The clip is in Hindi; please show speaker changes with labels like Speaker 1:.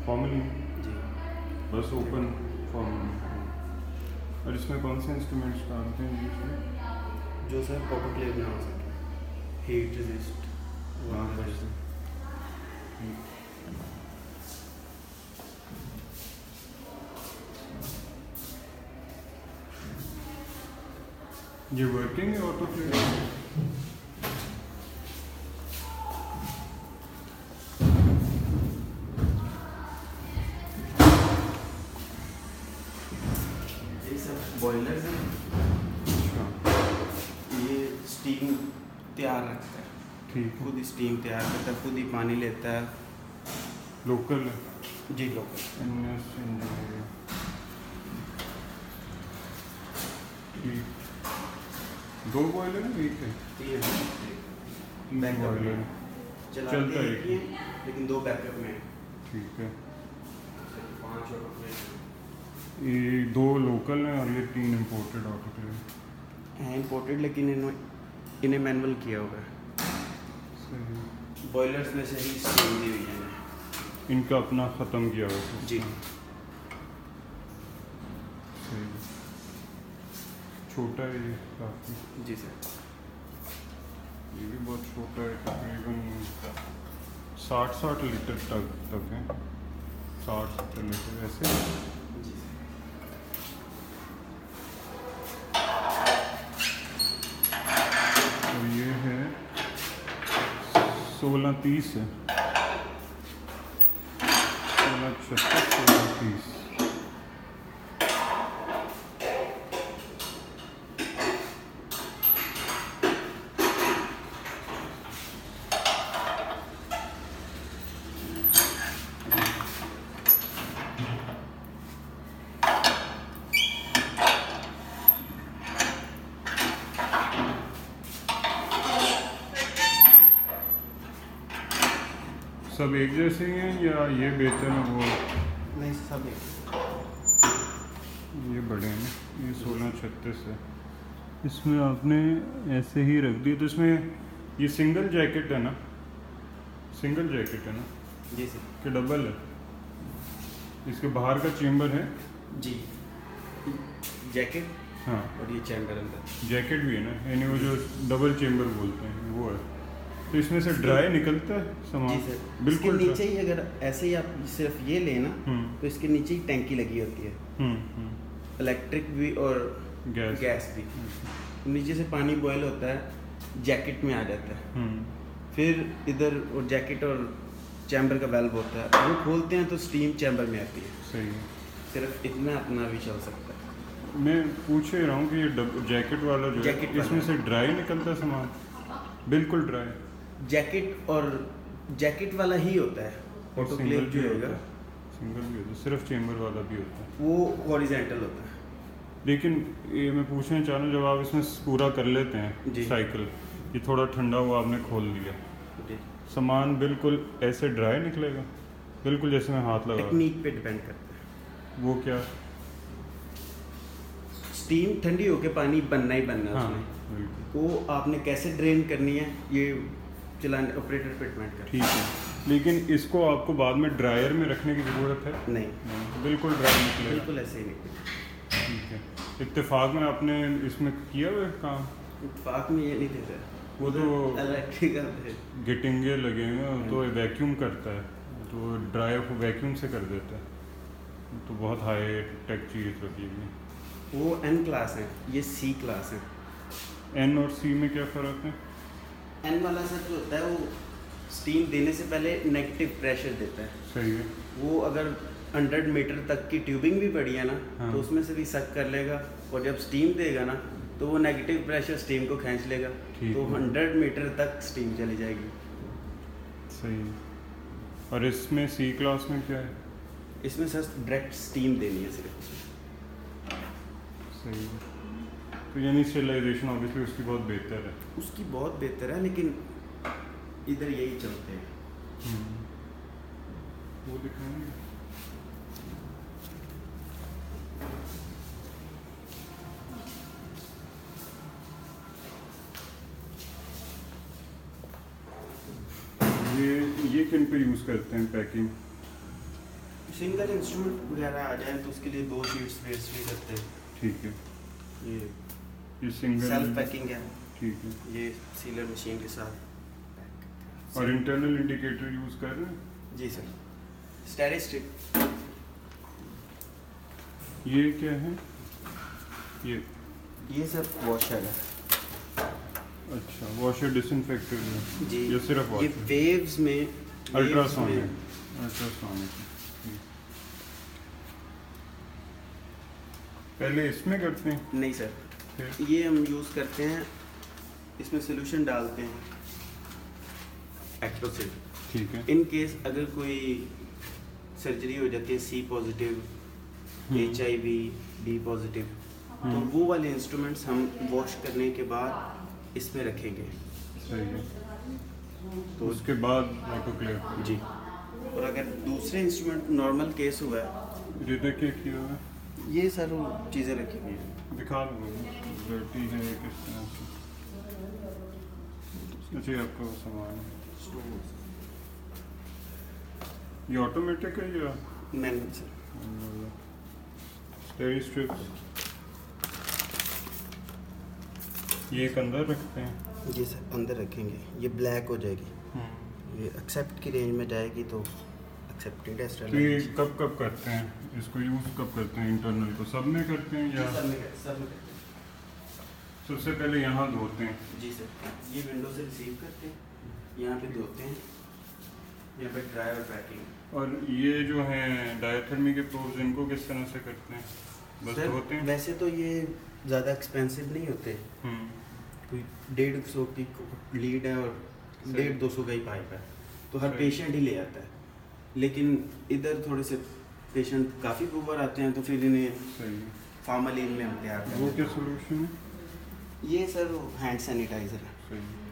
Speaker 1: फॉर्मली
Speaker 2: जी।
Speaker 1: बस ओपन फॉर्मली। और इसमें कौन से इंस्ट्रूमेंट्स डालते हैं इसमें?
Speaker 2: जो सर ऑटोक्लेव में हो सके, हीट रेजिस्ट।
Speaker 1: हाँ बस। ये वर्किंग है ऑटोक्लेव?
Speaker 2: ये सब बॉयलर्स हैं।
Speaker 1: अच्छा
Speaker 2: ये स्टीम तैयार रखता है,
Speaker 1: ठीक है।
Speaker 2: खुद ही स्टीम तैयार करता है, खुद ही पानी लेता है।
Speaker 1: लोकल है?
Speaker 2: जी लोकल।
Speaker 1: NS engineering. ठीक। 2 बॉयलर है एक है?
Speaker 2: 3
Speaker 1: बॉयलर
Speaker 2: बैकअप चलता है
Speaker 1: एक
Speaker 2: ही, लेकिन 2 बैकअप में।
Speaker 1: ठीक है।
Speaker 2: 5 ऑटोक्लेव
Speaker 1: ये 2 लोकल हैं और ये 3 इम्पोर्टेड ऑटोक्लेव
Speaker 2: हैं। इम्पोर्टेड, लेकिन इन्हें मैनुअल किया हुआ है।
Speaker 1: सही।
Speaker 2: बॉयलर्स में से ही स्टीम दी हुई है।
Speaker 1: इनका अपना ख़त्म किया हुआ है
Speaker 2: जी।
Speaker 1: सही। छोटा है ये काफ़ी।
Speaker 2: जी सर।
Speaker 1: ये भी बहुत छोटा है, तकरीबन 60 लीटर तक है। 60-70 लीटर ऐसे।
Speaker 2: जी सर।
Speaker 1: और ये है 1630 है। 1636 1630। सब एक जैसे ही हैं या ये बेहतर है वो?
Speaker 2: नहीं सब एक।
Speaker 1: ये बड़े हैं, ये 1636 है। इसमें आपने ऐसे ही रख दिया तो इसमें ये सिंगल जैकेट है ना? सिंगल जैकेट है ना
Speaker 2: जी सर।
Speaker 1: कि डबल है? इसके बाहर का चेम्बर है?
Speaker 2: जी जैकेट
Speaker 1: हाँ
Speaker 2: और ये चैम्बर अंदर।
Speaker 1: जैकेट भी है ना, यानी वो जो डबल चेम्बर बोलते हैं वो है। तो इसमें से ड्राई निकलता है सामान?
Speaker 2: जी सर।
Speaker 1: बिल्कुल
Speaker 2: इसके नीचे ही अगर ऐसे ही आप सिर्फ ये लेना तो इसके नीचे ही टैंकी लगी होती है, इलेक्ट्रिक भी और गैस भी। नीचे से पानी बॉयल होता है, जैकेट में आ जाता है। फिर इधर और जैकेट और चैम्बर का वाल्व होता है, वो खोलते हैं तो स्टीम चैम्बर में आती है।
Speaker 1: सही है।
Speaker 2: सिर्फ इतना अपना भी चल सकता है।
Speaker 1: मैं पूछ ही रहा हूँ कि ये जैकेट वाला जो
Speaker 2: जैकेट
Speaker 1: है इसमें
Speaker 2: वाला।
Speaker 1: से ड्राई निकलता है सामान? बिल्कुल ड्राई?
Speaker 2: जैकेट और जैकेट वाला ही होता है। ऑटोक्लेव जो होगा
Speaker 1: सिंगल भी होता है, सिर्फ चेम्बर वाला भी होता है।
Speaker 2: वो हॉरिजॉन्टल होता है।
Speaker 1: लेकिन ये मैं पूछना चाह रहा हूँ, जब आप इसमें पूरा कर लेते हैं
Speaker 2: जी।
Speaker 1: साइकिल, ये थोड़ा ठंडा हुआ आपने खोल दिया,
Speaker 2: जी।
Speaker 1: सामान बिल्कुल ऐसे ड्राई निकलेगा? बिल्कुल जैसे मैं हाथ लगा?
Speaker 2: टेक्निक पे डिपेंड करता है।
Speaker 1: वो क्या?
Speaker 2: स्टीम ठंडी होके पानी बनना ही बनना है
Speaker 1: हाँ
Speaker 2: उसमें।
Speaker 1: बिल्कुल
Speaker 2: वो आपने कैसे ड्रेन करनी है ये चलाने ऑपरेटर पे डिपेंड करता
Speaker 1: ठीक है। लेकिन इसको आपको बाद में ड्रायर में रखने की ज़रूरत है?
Speaker 2: है। नहीं,
Speaker 1: बिल्कुल ड्राई निकलेगा?
Speaker 2: बिल्कुल ऐसे ही नहीं।
Speaker 1: ठीक है। इत्तेफाक में आपने इसमें किया हुआ है काम?
Speaker 2: इत्तेफाक में ये नहीं देता,
Speaker 1: वो तो
Speaker 2: इलेक्ट्रिकल है।
Speaker 1: गिटिंगे लगे हुए हैं, तो वैक्यूम करता है, तो ड्राई को वैक्यूम से कर देता है। तो बहुत हाई टेक चीज़ लगी हुई है।
Speaker 2: वो N क्लास है, ये C क्लास है।
Speaker 1: एन और सी में क्या फ़र्क है?
Speaker 2: N वाला सर जो होता है वो स्टीम देने से पहले नेगेटिव प्रेशर देता है।
Speaker 1: सही है।
Speaker 2: वो अगर 100 मीटर तक की ट्यूबिंग भी पड़ी है ना
Speaker 1: हाँ।
Speaker 2: तो उसमें से भी सक कर लेगा, और जब स्टीम देगा ना तो वो नेगेटिव प्रेशर स्टीम को खींच लेगा,
Speaker 1: ठीक
Speaker 2: तो
Speaker 1: है।
Speaker 2: 100 मीटर तक स्टीम चली जाएगी।
Speaker 1: सही है। और इसमें सी क्लास में क्या है?
Speaker 2: इसमें सर डायरेक्ट स्टीम देनी है सिर्फ।
Speaker 1: सही है। तो यानी स्टेलाइजेशन ऑब्वियसली उसकी बहुत बेहतर है?
Speaker 2: उसकी बहुत बेहतर है, लेकिन इधर यही चलते हैं।
Speaker 1: वो दिखाएंगे। ये किन पे यूज़ करते हैं पैकिंग?
Speaker 2: सिंगल इंस्ट्रूमेंट वगैरह आ जाए तो उसके लिए 2 शीट्स वेस्ट भी करते हैं।
Speaker 1: ठीक है,
Speaker 2: ये
Speaker 1: सिंगल
Speaker 2: सेल्फ पैकिंग है।
Speaker 1: ठीक है।
Speaker 2: ये सीलर मशीन के साथ।
Speaker 1: और इंटरनल इंडिकेटर यूज़ कर रहे हैं?
Speaker 2: जी सर, स्टेरिस्टिक।
Speaker 1: ये क्या है?
Speaker 2: ये सर वॉशर है।
Speaker 1: अच्छा, वॉशर डिसइंफेक्टर है
Speaker 2: जी।
Speaker 1: ये सिर्फ
Speaker 2: ये
Speaker 1: वॉशर?
Speaker 2: वेव्स में
Speaker 1: अल्ट्रासोनिक। पहले इसमें करते हैं?
Speaker 2: नहीं सर,
Speaker 1: फिर?
Speaker 2: ये हम यूज़ करते हैं, इसमें सोल्यूशन डालते हैं एक्टोसिल।
Speaker 1: ठीक है।
Speaker 2: इन केस अगर कोई सर्जरी हो जाती है C positive, HIV, D positive, तो वो वाले इंस्ट्रूमेंट्स हम वॉश करने के बाद इसमें रखेंगे।
Speaker 1: सही है।
Speaker 2: तो
Speaker 1: उसके बाद ऑटोक्लेव।
Speaker 2: जी। और अगर दूसरे इंस्ट्रूमेंट नॉर्मल केस हुआ है,
Speaker 1: ये देखिए किया हुआ है,
Speaker 2: ये सर चीज़ें रखी हुई हैं।
Speaker 1: दिखा दूँगा डर्टी है किस तरह से। अच्छा, आपका वो सामान है, ये ऑटोमेटिक है या
Speaker 2: मैनुअल सर?
Speaker 1: स्टेरी स्ट्रिप्स ये एक अंदर रखते हैं?
Speaker 2: जी सर, अंदर रखेंगे। ये ब्लैक हो जाएगी, ये एक्सेप्ट की रेंज में जाएगी तो एक्सेप्टेड है।
Speaker 1: तो ये कब कब करते हैं इसको, यूज़ कब करते हैं इंटरनल को? सब में करते हैं या?
Speaker 2: सब में करते हैं।
Speaker 1: सबसे पहले यहाँ धोते हैं?
Speaker 2: जी सर, ये विंडो से रिसीव करते हैं, यहाँ पे धोते हैं, यहाँ पे ड्राई और पैकिंग।
Speaker 1: और ये जो हैं डायथर्मी के प्रोब्स, इनको किस तरह से करते हैं? बस
Speaker 2: सर
Speaker 1: धोते हैं?
Speaker 2: वैसे तो ये ज़्यादा एक्सपेंसिव नहीं होते, कोई 150 की लीड है और 150-200 का ही पाइप है, तो हर पेशेंट ही ले आता है। लेकिन इधर थोड़े से पेशेंट काफ़ी पुअर आते हैं, तो फिर इन्हें फॉर्मलिन में हम तैयार करते हैं।
Speaker 1: वो क्या सोल्यूशन है?
Speaker 2: ये सर हैंड सैनिटाइज़र है।
Speaker 1: सही।